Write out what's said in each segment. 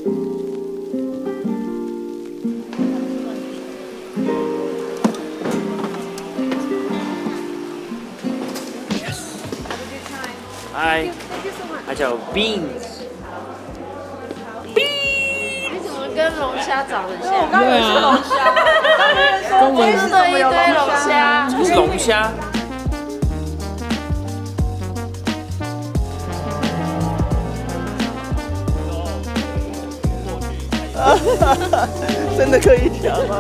嗨，他叫 Beans。 你怎么跟龙虾长得像？ 对啊， 跟我吃的一堆龙虾。 这是龙虾。 真的可以调吗？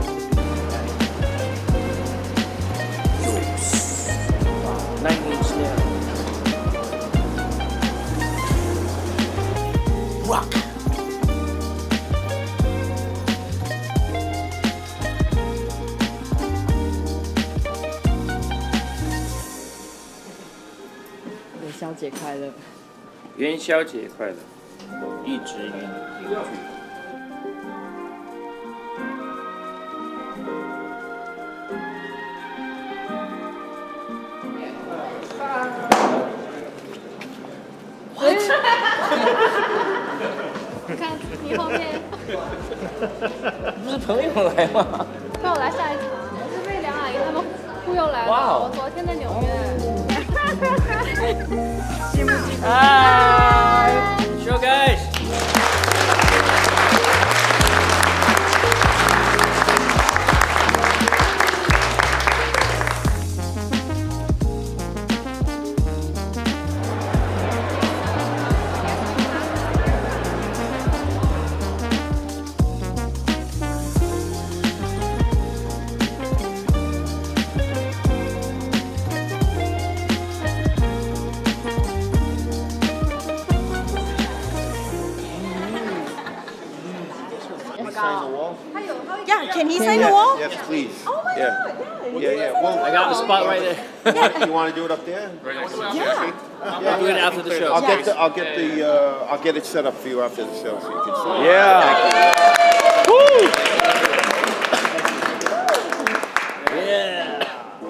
Rock。 元宵节快乐！ 元宵节快乐！一直与你邻居。 你看你后面， 不是朋友来吗？ 那我来下一场，我是被梁阿姨他们忽悠来的。我昨天在纽约。 Hi, show guys. Yeah, can he sign the wall? Yes, please. Oh my Yeah. God! Yeah. Well, I got the spot right there. you want to do it up there? Yeah. I'll do it after the show. I'll get it set up for you after the show so you can see. Yeah. Woo! Yeah.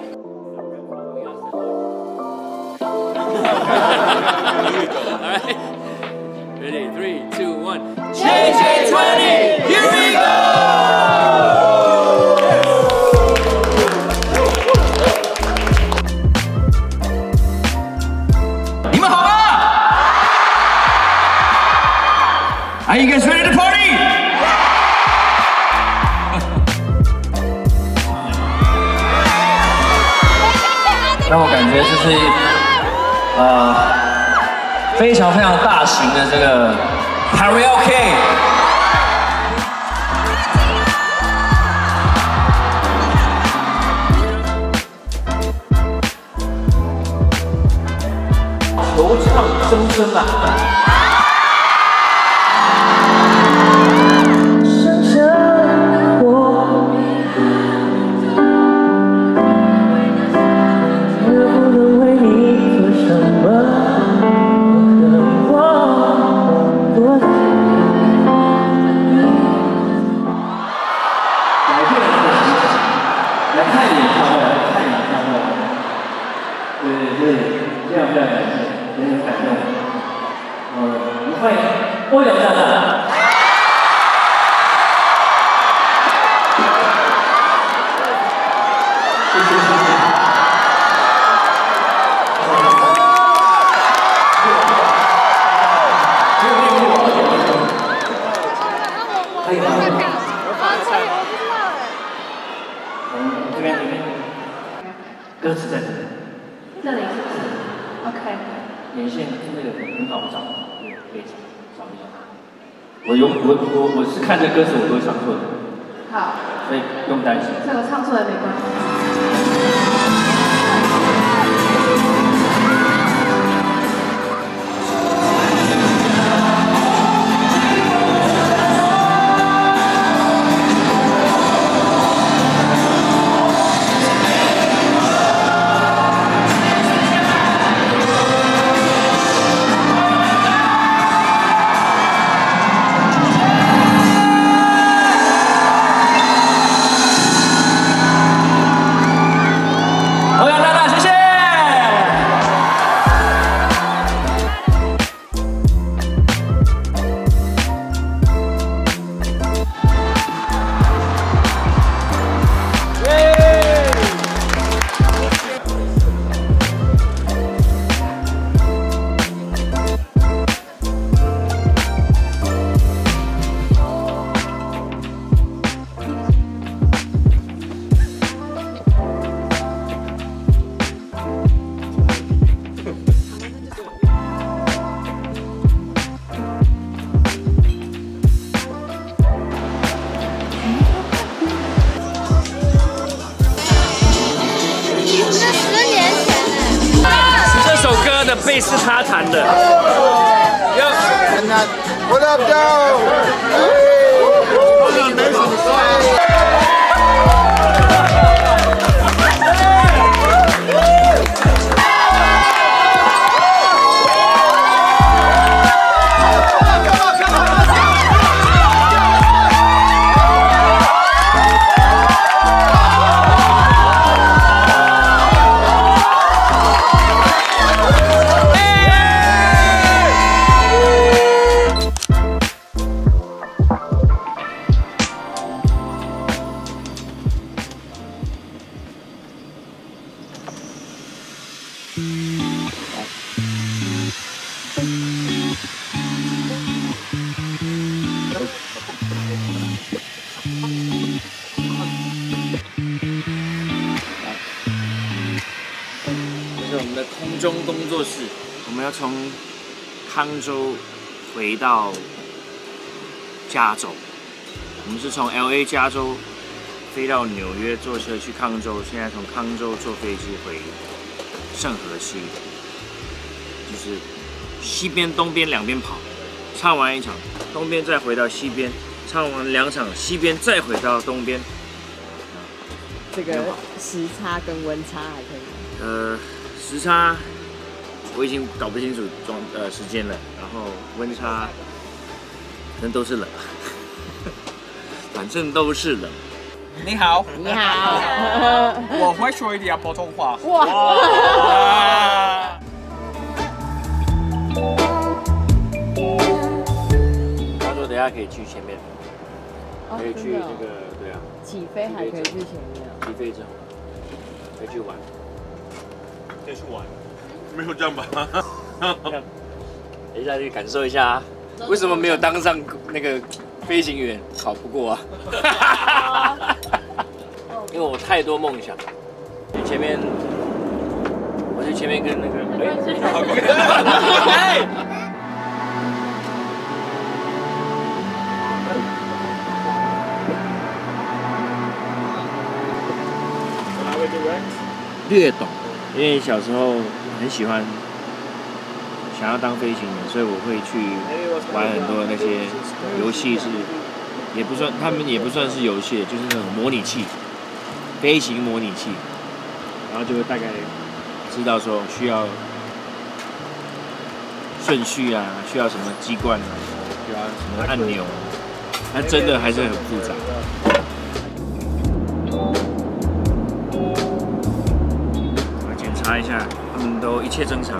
All right. Ready? 3, 2, 1. JJ20. Here we go. 你们好吗 ？Are you guys ready to party? 让我感觉就是非常非常大型的这个 karaoke。惆怅声声啊！想想我，能不能为你做什么？我和我多久？来看演唱会，看演唱会。对，这样非常感谢。有点感动，不会，我有赞的。谢谢。这边，歌词在这里。 这里是不是 ？OK。 眼线那个很好找，可以找一下。我是看着歌词我都会唱错的。 好。 所以不用担心。 这个唱错了没关系。 贝是他弹的。 What up, dog? 这是我们的空中工作室，我们要从康州回到加州。我们是从 LA 加州飞到纽约，坐车去康州，现在从康州坐飞机回圣荷西，就是西边、东边两边跑，唱完一场，东边再回到西边，唱完2场，西边再回到东边。 这个时差跟温差还可以。 时差我已经搞不清楚时间了，然后温差可能都是冷，反正都是冷。 你好， 你好， 我会说一点普通话。 哇！ 他说等下可以去前面，可以去那个对啊， 起飞还可以去前面。 起飞之后可以去玩。 可以去玩，没有这样吧？ 等一下去感受一下啊，为什么没有当上那个飞行员？考不过啊！因为我太多梦想。前面，我去前面跟那个略懂。因为小时候很喜欢，想要当飞行员，所以我会去玩很多那些游戏，也不算，他们也不算是游戏，就是那种模拟器，飞行模拟器，然后就会大概知道说需要顺序啊，需要什么机关啊，需要什么按钮，它真的还是很复杂。查一下，他们都一切正常。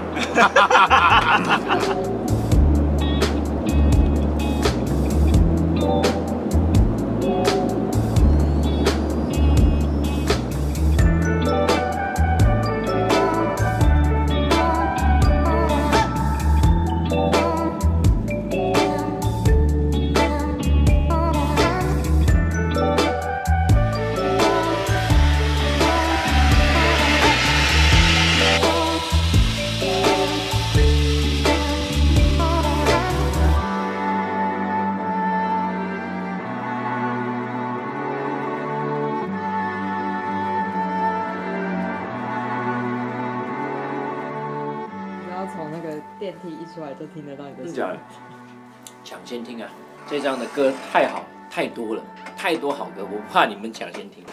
从那个电梯一出来就听得到你的声音。 抢先听啊！这张的歌太好，太多了，太多好歌，我不怕你们抢先听。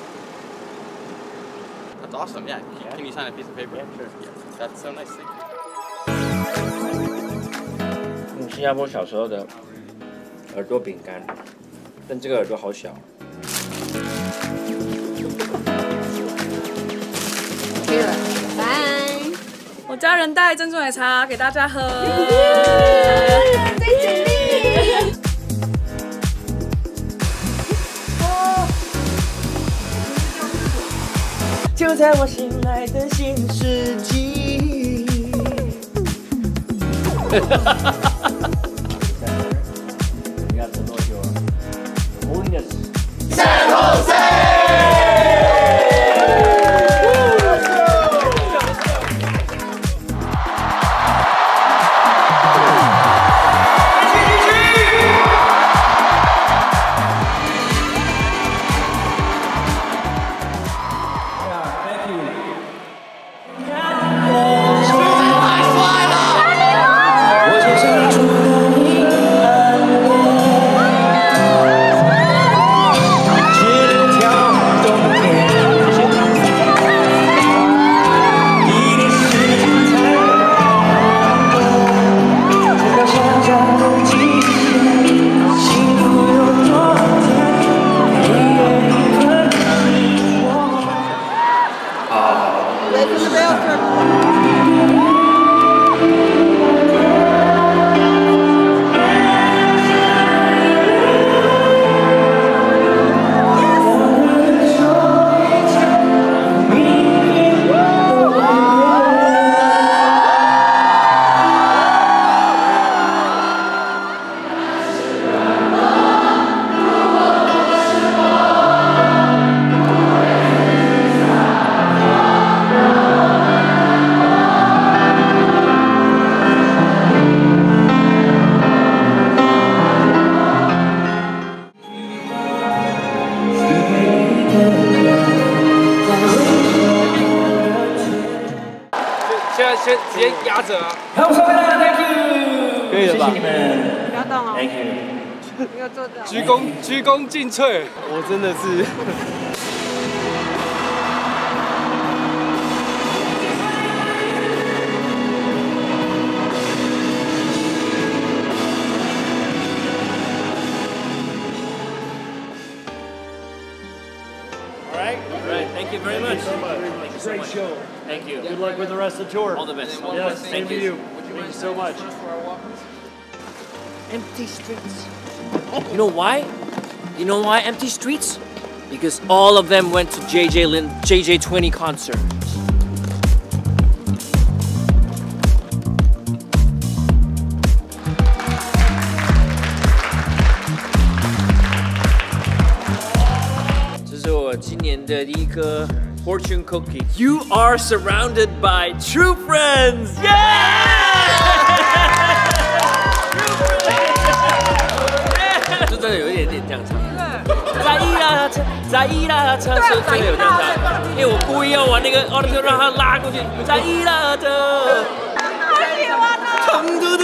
That's awesome. Yeah. Can you sign a piece of paper? Sure. Yeah. That's so nice. 新加坡小时候的耳朵饼干，但这个耳朵好小。 拜。 我家人带珍珠奶茶给大家喝。 最简历。 就在我醒来的新世纪。 你要等多久啊 ？Holiness。 San Jose。 先直接压着啊。 好，收了 ，Thank you， 可以了吧？ 谢谢你们， 不要动哦， ，Thank you。 没有做到。 鞠躬尽瘁。 我真的是。 All right, thank you very much. Thank you so Great much. show. Thank you. Good luck with the rest of the tour. All the best. All the Yes, best. same Thank to you. you. Thank you so much. Empty streets. You know why? You know why empty streets? Because all of them went to JJ20 concert. This is我今年的第一颗 Fortune Cookie. You are surrounded by true friends. Yeah! 就真的有一点点这样唱。在伊拉特，真的有这样唱，因为我故意要玩那个 auto 让他拉过去。在伊拉特，成都